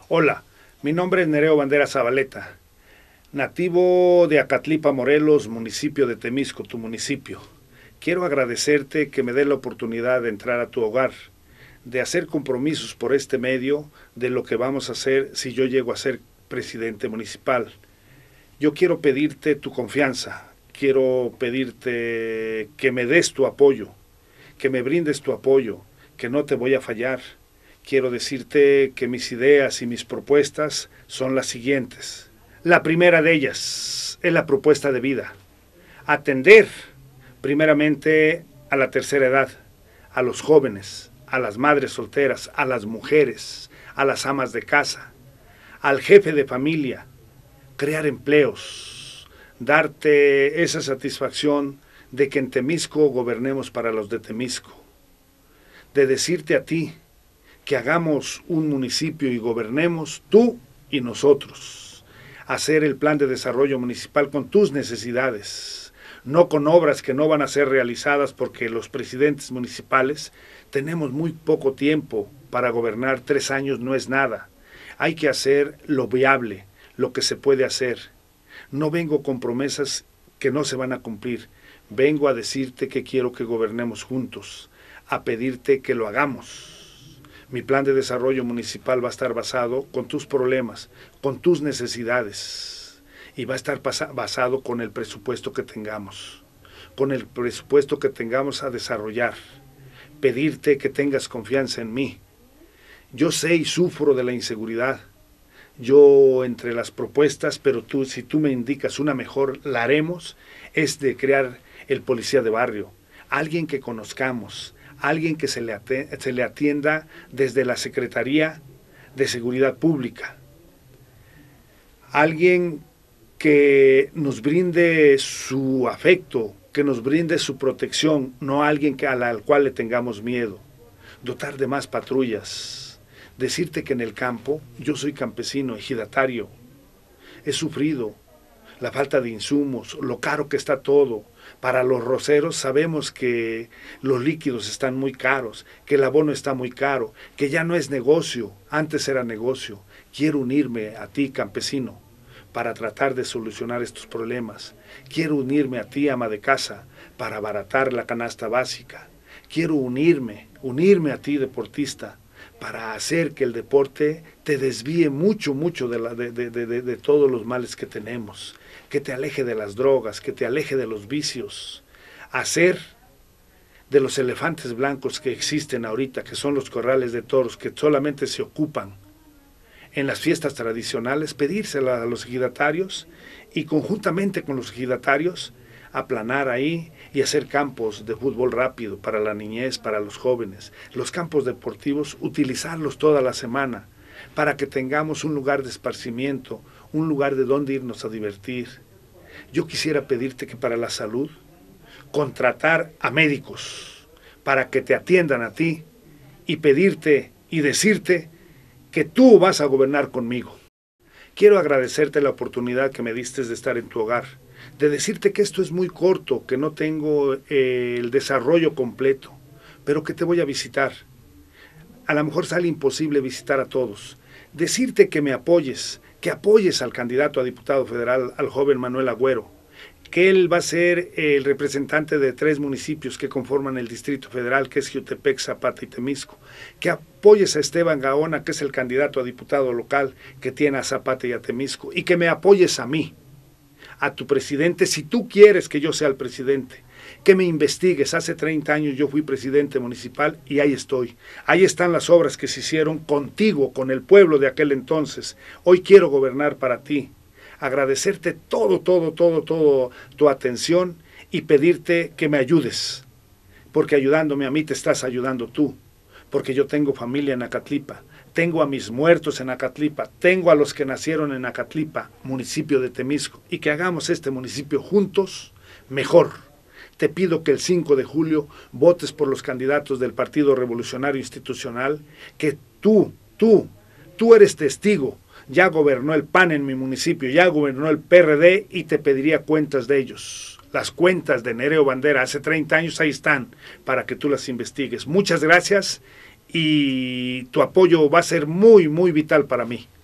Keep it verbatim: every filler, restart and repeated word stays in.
Hola, mi nombre es Nereo Bandera Zabaleta, nativo de Acatlipa, Morelos, municipio de Temisco, tu municipio. Quiero agradecerte que me dé la oportunidad de entrar a tu hogar, de hacer compromisos por este medio de lo que vamos a hacer si yo llego a ser presidente municipal. Yo quiero pedirte tu confianza, quiero pedirte que me des tu apoyo, que me brindes tu apoyo, que no te voy a fallar. Quiero decirte que mis ideas y mis propuestas son las siguientes. La primera de ellas es la propuesta de vida. Atender primeramente a la tercera edad, a los jóvenes, a las madres solteras, a las mujeres, a las amas de casa, al jefe de familia, crear empleos, darte esa satisfacción de que en Temisco gobernemos para los de Temisco, de decirte a ti que hagamos un municipio y gobernemos tú y nosotros, hacer el plan de desarrollo municipal con tus necesidades, no con obras que no van a ser realizadas porque los presidentes municipales tenemos muy poco tiempo para gobernar, tres años no es nada, hay que hacer lo viable, lo que se puede hacer. No vengo con promesas que no se van a cumplir, vengo a decirte que quiero que gobernemos juntos, a pedirte que lo hagamos. Mi plan de desarrollo municipal va a estar basado con tus problemas, con tus necesidades, y va a estar basado con el presupuesto que tengamos, con el presupuesto que tengamos a desarrollar. Pedirte que tengas confianza en mí. Yo sé y sufro de la inseguridad. Yo entre las propuestas, pero tú, si tú me indicas una mejor, la haremos, es de crear el policía de barrio, alguien que conozcamos, alguien que se le, se le atienda desde la Secretaría de Seguridad Pública, alguien que nos brinde su afecto, que nos brinde su protección, no alguien que, a la, al cual le tengamos miedo, dotar de más patrullas, decirte que en el campo, yo soy campesino, ejidatario, he sufrido la falta de insumos, lo caro que está todo. Para los roceros sabemos que los líquidos están muy caros, que el abono está muy caro, que ya no es negocio, antes era negocio. Quiero unirme a ti, campesino, para tratar de solucionar estos problemas. Quiero unirme a ti, ama de casa, para abaratar la canasta básica. Quiero unirme, unirme a ti, deportista, para hacer que el deporte te desvíe mucho, mucho de, la, de, de, de, de todos los males que tenemos, que te aleje de las drogas, que te aleje de los vicios, hacer de los elefantes blancos que existen ahorita, que son los corrales de toros, que solamente se ocupan en las fiestas tradicionales, pedírsela a los ejidatarios y conjuntamente con los ejidatarios aplanar ahí y hacer campos de fútbol rápido para la niñez, para los jóvenes, los campos deportivos, utilizarlos toda la semana para que tengamos un lugar de esparcimiento, un lugar de donde irnos a divertir. Yo quisiera pedirte que para la salud, contratar a médicos para que te atiendan a ti y pedirte y decirte que tú vas a gobernar conmigo. Quiero agradecerte la oportunidad que me diste de estar en tu hogar, de decirte que esto es muy corto, que no tengo eh, el desarrollo completo, pero que te voy a visitar. A lo mejor sale imposible visitar a todos. Decirte que me apoyes, que apoyes al candidato a diputado federal, al joven Manuel Agüero, que él va a ser el representante de tres municipios que conforman el Distrito Federal, que es Jiutepec, Zapata y Temisco, que apoyes a Esteban Gaona, que es el candidato a diputado local que tiene a Zapata y a Temisco, y que me apoyes a mí, a tu presidente, si tú quieres que yo sea el presidente, que me investigues. Hace treinta años yo fui presidente municipal y ahí estoy. Ahí están las obras que se hicieron contigo, con el pueblo de aquel entonces. Hoy quiero gobernar para ti. Agradecerte todo, todo, todo, todo tu atención y pedirte que me ayudes. Porque ayudándome a mí te estás ayudando tú. Porque yo tengo familia en Acatlipa. Tengo a mis muertos en Acatlipa, tengo a los que nacieron en Acatlipa, municipio de Temisco, y que hagamos este municipio juntos mejor. Te pido que el cinco de julio votes por los candidatos del Partido Revolucionario Institucional, que tú, tú, tú eres testigo, ya gobernó el P A N en mi municipio, ya gobernó el P R D y te pediría cuentas de ellos. Las cuentas de Nereo Bandera hace treinta años ahí están para que tú las investigues. Muchas gracias. Y tu apoyo va a ser muy, muy vital para mí.